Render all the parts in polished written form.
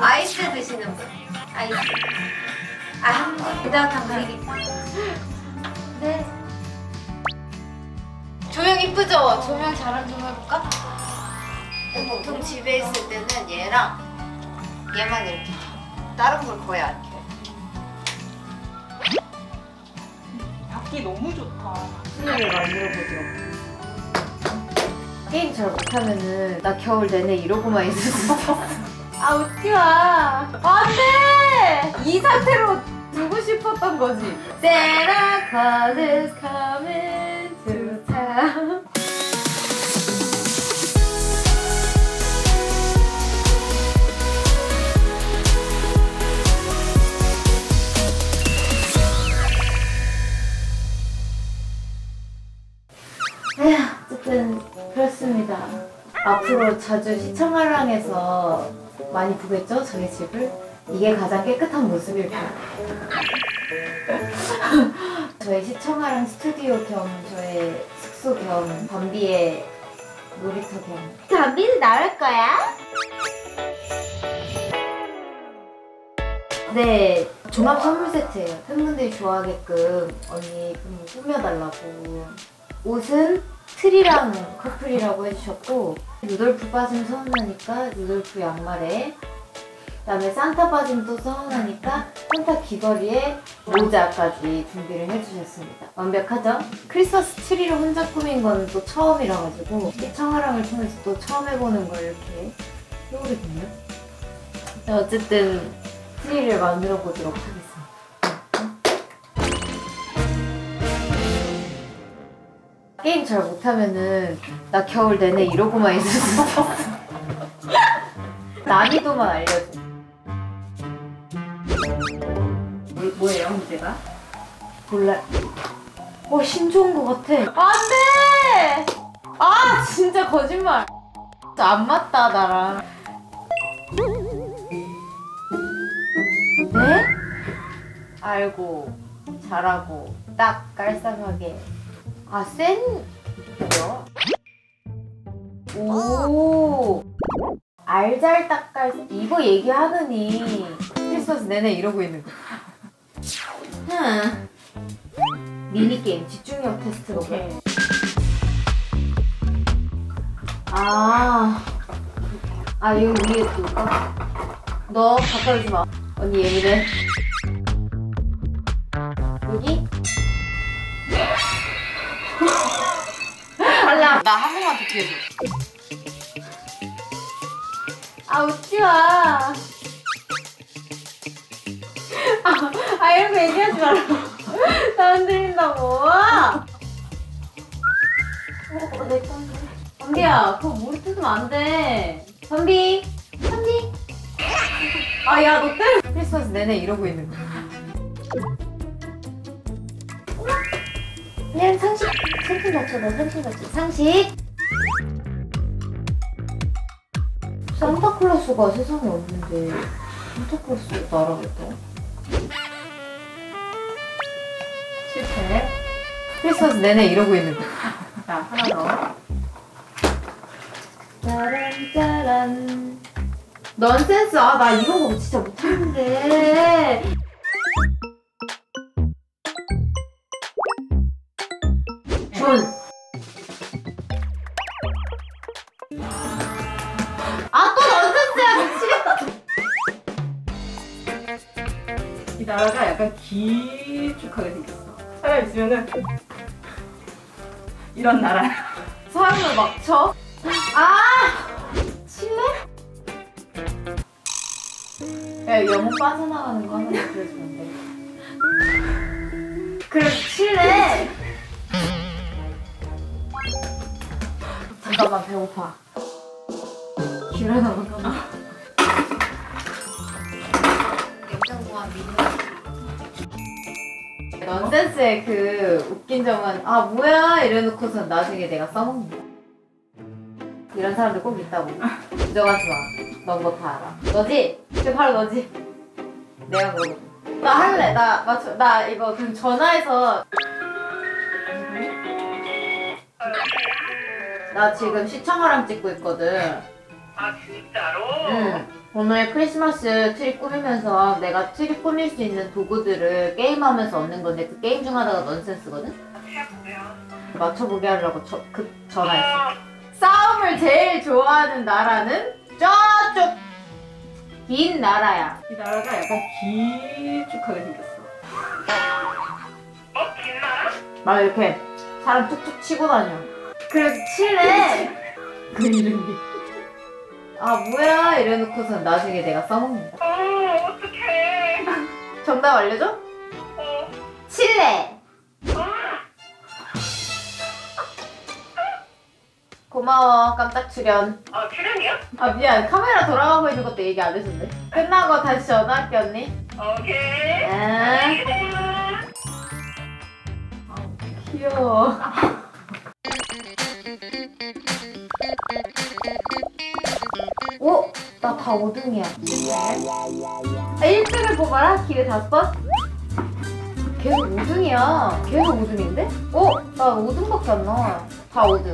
아이스 드시는 분. 아이스. 그다음 그리기. 네. 조명 이쁘죠? 조명 자랑 좀 해볼까? 보통 집에 있을 때는 얘랑 얘만 이렇게 켜. 다른 걸 거의 안 켜요. 밖이 너무 좋다. 스릴을 만들어보죠. 게임 잘 못하면은 나 겨울 내내 이러고만 있을 수 있어. 아 웃지마. 안돼. 이 상태로 두고 싶었던 거지. Santa Claus is coming to town. 어쨌든 그렇습니다. 앞으로 자주 시청하랑에서 많이 보겠죠? 저희 집을? 이게 가장 깨끗한 모습일 거예요. 저희 시청하랑 스튜디오 겸 저의 숙소 겸 밤비의 놀이터 겸. 밤비는 나올 거야? 네, 종합 선물 세트예요. 팬분들이 좋아하게끔 언니 좀 꾸며달라고. 옷은 트리랑 커플이라고 해주셨고, 루돌프 빠지면 서운하니까 루돌프 양말에, 그다음에 산타 빠지면 또 서운하니까 산타 귀걸이에 모자까지 준비를 해주셨습니다. 완벽하죠? 크리스마스 트리를 혼자 꾸민 건 또 처음이라 가지고 시청하랑을 통해서 또 처음 해보는 걸 이렇게 해보게 됐네요. 어쨌든 트리를 만들어 보도록 하겠습니다. 게임 잘 못하면은 나 겨울 내내 이러고만 있을 수 있어. 난이도만 알려줘. 뭐예요, 문제가? 몰라. 힘 좋은 거 같아. 안 돼! 아, 진짜 거짓말. 진짜 안 맞다, 나랑. 네? 알고, 잘하고, 딱 깔쌈하게. 아, 센 뭐야? 오, 알잘딱깔. 이거 얘기하느니 크리스마스 내내 이러고 있는 거. 미니게임 집중력 테스트로. 여기 위에 둘까? 너 가까이 오지 마. 언니 예민해. 여기? 달라. 나 한 번만 더 기회줘. 웃지마. 이런 거 얘기하지 말라고. 나 흔들린다고. 내 건데. 담비야, 그거 물이 뜯으면 안 돼. 담비. 야, 너 때려. 크리스마스 내내 이러고 있는 거야. 그냥 상식 맞춰. 너 상식 맞춰. 상식. 산타클로스가 세상에 없는데 산타클로스가 나라겠다. 실패. 크리스마스 내내 이러고 있는 거야. 자, 하나 더. 짜란. 넌센스. 나 이런 거 진짜 못하는데. 준. 또 넌센스야. 미치겠다. 이 나라가 약간 길쭉하게 생겼어. 사람 있으면은 이런 나라야. 사람을 막 쳐? 칠래? 야, 영혼 빠져나가는 거 하나 보여주면 돼. 그래, 칠래? 잠깐만, 배고파. 귤 하나 먹어. 냉장고와 미니. 넌센스의 그 웃긴 점은 뭐야 이래놓고서 나중에 내가 써먹는 거야. 이런 사람들 꼭 있다고. 부정하지 마. 넌 거 다 알아. 너지? 그게 바로 너지? 내가 그러고. 나 할래. 나 이거 그럼 전화해서. 나 지금 시청하랑 찍고 있거든. 진짜로? 응. 오늘 크리스마스 트리 꾸미면서 내가 트리 꾸밀 수 있는 도구들을 게임하면서 얻는 건데 그 게임 중 하나가 넌센스거든? 맞춰보게 하려고 전화했어. 싸움을 제일 좋아하는 나라는 저쪽 긴 나라야. 이 나라가 약간 길쭉하게 생겼어. 긴 나라? 막 이렇게 사람 툭툭 치고 다녀. 그래서 칠레 그 이름이 아 뭐야 이래놓고서 나중에 내가 써먹는다. 어떡해. 정답 알려줘? 칠레. 고마워 깜짝 출연. 출연이야? 아 미안 카메라 돌아가고 있는 것도 얘기 안 해줬네. 끝나고 다시 전화할게 언니. 오케이. 아 귀여워. 오! 나 다 5등이야. 1등을 뽑아라? 기회 5번? 계속 5등이야. 계속 5등인데? 오! 나 5등밖에 안 나와. 다 5등.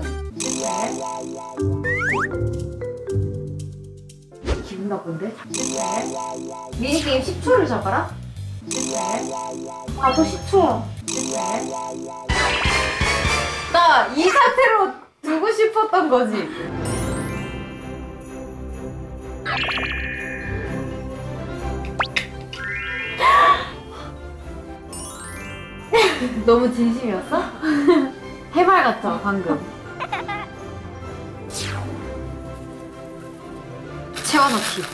기분 나쁜데? 미니게임 10초를 잡아라? 나도 10초야. 나 이 상태로 두고 싶었던 거지. 너무 진심이었어? 해발 같아 방금. 채워넣기.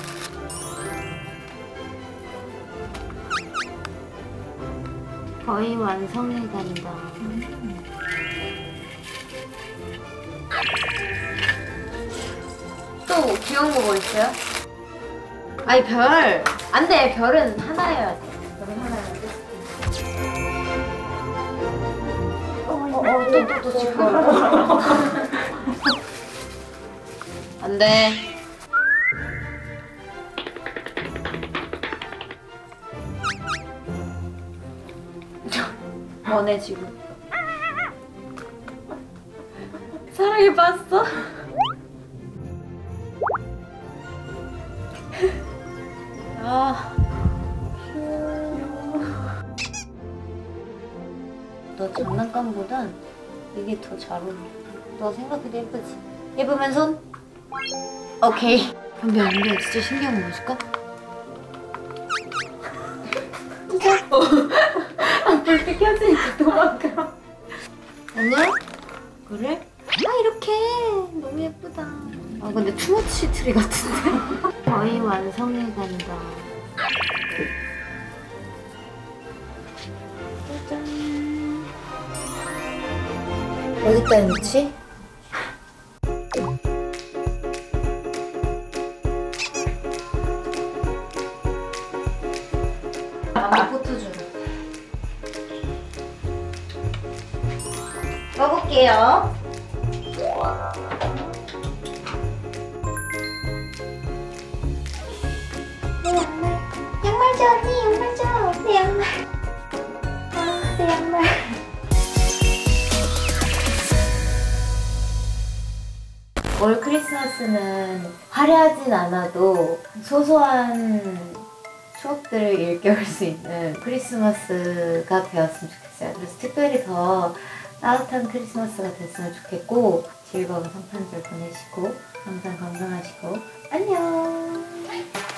거의 완성해간다. 또 귀여운 거 뭐 있어요? 아니 별! 안 돼! 별은 하나여야 돼. 별은 하나여야 돼. 또 지금. 안 돼. 뭐네 지금. 사랑에 빠졌어? 아 귀여워. 너 장난감보단 이게 더 잘 어울려. 너 생각해도 예쁘지? 예쁘면 손? 오케이. 담배 안돼. 진짜 신기한 거 보여줄까? 진짜? 불빛 켜지니까 도망가. 오늘? 그래? 아 이렇게 너무 예쁘다. 아 근데 투머치 트리 같은데? 거의 완성해간다. 짜잔. 어디다 해놓지? 나만 포토존 써볼게요. 양말 줘 언니. 양말 줘. 내 양말. 아, 내 양말. 올 크리스마스는 화려하진 않아도 소소한 추억들을 일깨울 수 있는 크리스마스가 되었으면 좋겠어요. 그래서 특별히 더 따뜻한 크리스마스가 됐으면 좋겠고 즐거운 성탄절 보내시고 항상 건강하시고 안녕.